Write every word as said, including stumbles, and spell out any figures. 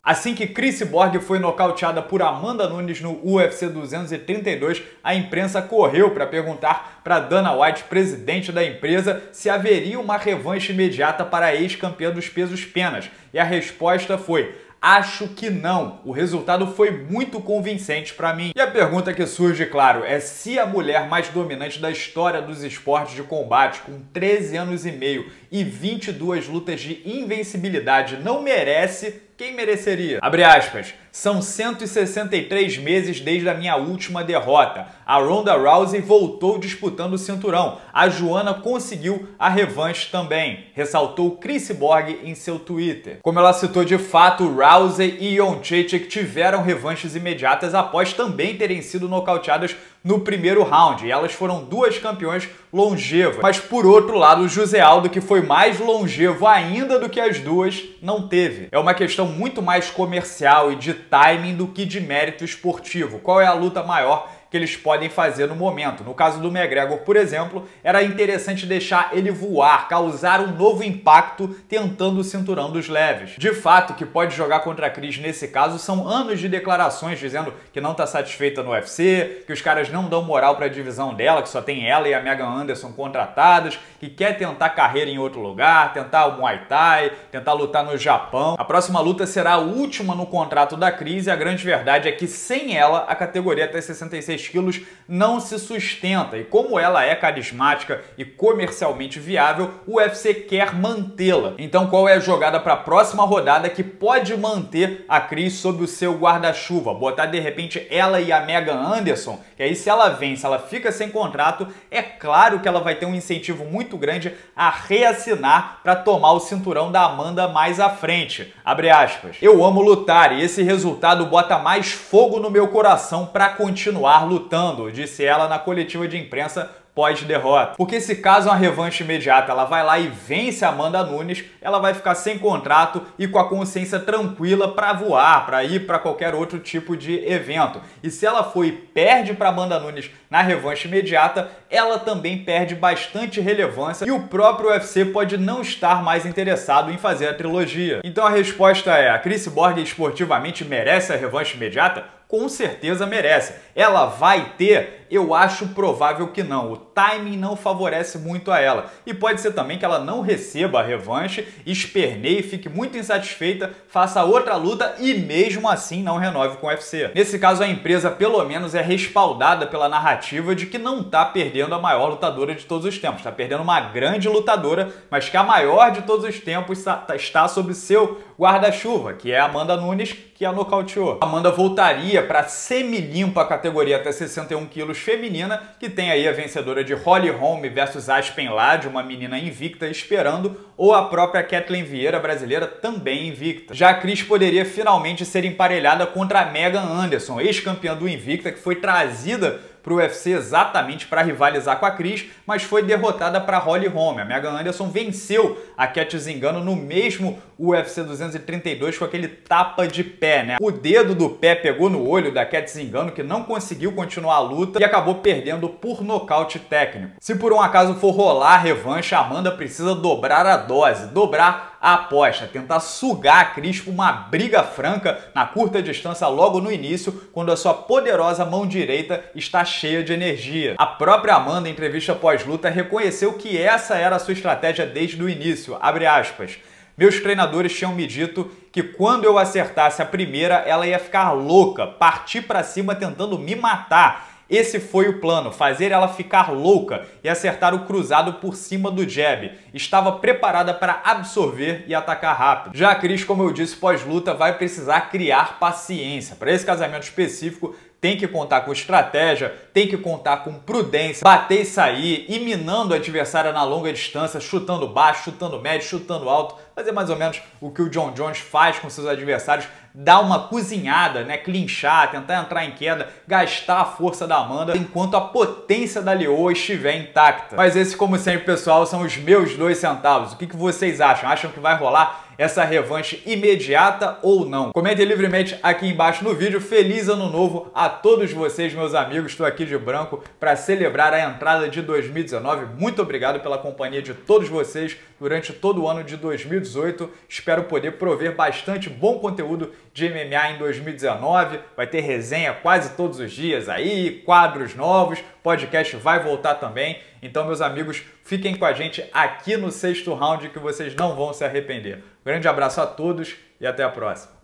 Assim que Cris Cyborg foi nocauteada por Amanda Nunes no U F C duzentos e trinta e dois, a imprensa correu para perguntar para Dana White, presidente da empresa, se haveria uma revanche imediata para a ex-campeã dos pesos penas. E a resposta foi: acho que não. O resultado foi muito convincente para mim. E a pergunta que surge, claro, é se a mulher mais dominante da história dos esportes de combate, com treze anos e meio e vinte e duas lutas de invencibilidade, não merece, quem mereceria? Abre aspas. São cento e sessenta e três meses desde a minha última derrota. A Ronda Rousey voltou disputando o cinturão. A Joanna conseguiu a revanche também, ressaltou Cris Cyborg em seu Twitter. Como ela citou, de fato, Rousey e Jędrzejczyk tiveram revanches imediatas após também terem sido nocauteadas no primeiro round, e elas foram duas campeões longevas. Mas por outro lado, o José Aldo, que foi mais longevo ainda do que as duas, não teve. É uma questão muito mais comercial e de timing do que de mérito esportivo. Qual é a luta maior que eles podem fazer no momento? No caso do McGregor, por exemplo, era interessante deixar ele voar, causar um novo impacto tentando o cinturão dos leves. De fato, que pode jogar contra a Cris nesse caso são anos de declarações dizendo que não está satisfeita no U F C, que os caras não dão moral para a divisão dela, que só tem ela e a Megan Anderson contratadas, que quer tentar carreira em outro lugar, tentar o Muay Thai, tentar lutar no Japão. A próxima luta será a última no contrato da Cris e a grande verdade é que sem ela a categoria até sessenta e seis quilos não se sustenta, e como ela é carismática e comercialmente viável, o U F C quer mantê-la. Então qual é a jogada para a próxima rodada que pode manter a Cris sob o seu guarda-chuva? Botar de repente ela e a Megan Anderson, que aí se ela vence, ela fica sem contrato, é claro que ela vai ter um incentivo muito grande a reassinar para tomar o cinturão da Amanda mais à frente. Abre aspas. Eu amo lutar e esse resultado bota mais fogo no meu coração para continuar lutando, disse ela na coletiva de imprensa pós-derrota. Porque se caso uma revanche imediata ela vai lá e vence a Amanda Nunes, ela vai ficar sem contrato e com a consciência tranquila para voar, para ir para qualquer outro tipo de evento. E se ela for e perde para Amanda Nunes na revanche imediata, ela também perde bastante relevância e o próprio U F C pode não estar mais interessado em fazer a trilogia. Então a resposta é: a Cris Cyborg esportivamente merece a revanche imediata? Com certeza merece. Ela vai ter? Eu acho provável que não. O timing não favorece muito a ela. E pode ser também que ela não receba a revanche, esperneie, fique muito insatisfeita, faça outra luta e mesmo assim não renove com o U F C. Nesse caso, a empresa pelo menos é respaldada pela narrativa de que não está perdendo a maior lutadora de todos os tempos. Está perdendo uma grande lutadora, mas que a maior de todos os tempos está sob seu guarda-chuva, que é a Amanda Nunes, que a nocauteou. A Amanda voltaria para semi-limpa a categoria até sessenta e um quilos feminina, que tem aí a vencedora de Holly Holm versus Aspen Ladd, uma menina invicta esperando, ou a própria Kathleen Vieira, brasileira, também invicta. Já a Cris poderia finalmente ser emparelhada contra a Megan Anderson, ex-campeã do Invicta, que foi trazida para o U F C exatamente para rivalizar com a Cris, mas foi derrotada para Holly Holm. A Megan Anderson venceu a Cat Zingano no mesmo U F C duzentos e trinta e dois com aquele tapa de pé, né? O dedo do pé pegou no olho da Cat Zingano, que não conseguiu continuar a luta e acabou perdendo por nocaute técnico. Se por um acaso for rolar a revanche, a Amanda precisa dobrar a dose, dobrar a aposta, tentar sugar a Cris por uma briga franca na curta distância logo no início, quando a sua poderosa mão direita está cheia de energia. A própria Amanda, em entrevista pós-luta, reconheceu que essa era a sua estratégia desde o início. Abre aspas. Meus treinadores tinham me dito que quando eu acertasse a primeira, ela ia ficar louca, partir para cima tentando me matar. Esse foi o plano, fazer ela ficar louca e acertar o cruzado por cima do jab. Estava preparada para absorver e atacar rápido. Já a Cris, como eu disse, pós-luta vai precisar criar paciência. Para esse casamento específico, tem que contar com estratégia, tem que contar com prudência, bater e sair, ir minando a adversária na longa distância, chutando baixo, chutando médio, chutando alto, fazer mais ou menos o que o Jon Jones faz com seus adversários, dar uma cozinhada, né, clinchar, tentar entrar em queda, gastar a força da Amanda enquanto a potência da Leoa estiver intacta. Mas esse, como sempre, pessoal, são os meus dois centavos. O que, que vocês acham? Acham que vai rolar essa revanche imediata ou não? Comentem livremente aqui embaixo no vídeo. Feliz ano novo a todos vocês, meus amigos. Estou aqui de branco para celebrar a entrada de dois mil e dezenove. Muito obrigado pela companhia de todos vocês durante todo o ano de dois mil e dezenove. dezoito. Espero poder prover bastante bom conteúdo de M M A em dois mil e dezenove. Vai ter resenha quase todos os dias aí, quadros novos, podcast vai voltar também. Então, meus amigos, fiquem com a gente aqui no Sexto Round que vocês não vão se arrepender. Grande abraço a todos e até a próxima.